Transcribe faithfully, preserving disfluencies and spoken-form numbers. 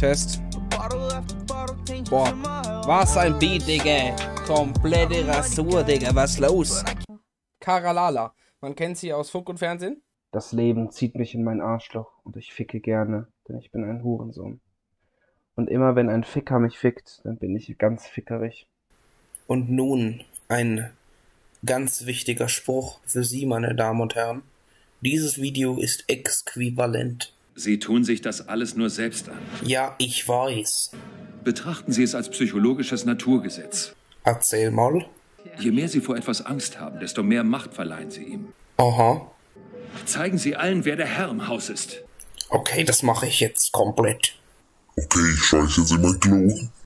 Test. Boah, was ein Beat, Digga. Komplette Rasur, Digga. Was los? Karalala. Man kennt sie aus Funk und Fernsehen. Das Leben zieht mich in mein Arschloch und ich ficke gerne, denn ich bin ein Hurensohn. Und immer wenn ein Ficker mich fickt, dann bin ich ganz fickerig. Und nun ein ganz wichtiger Spruch für Sie, meine Damen und Herren. Dieses Video ist äquivalent. Sie tun sich das alles nur selbst an. Ja, ich weiß. Betrachten Sie es als psychologisches Naturgesetz. Erzähl mal. Je mehr Sie vor etwas Angst haben, desto mehr Macht verleihen Sie ihm. Aha. Zeigen Sie allen, wer der Herr im Haus ist. Okay, das mache ich jetzt komplett. Okay, ich scheiße jetzt in mein Klo.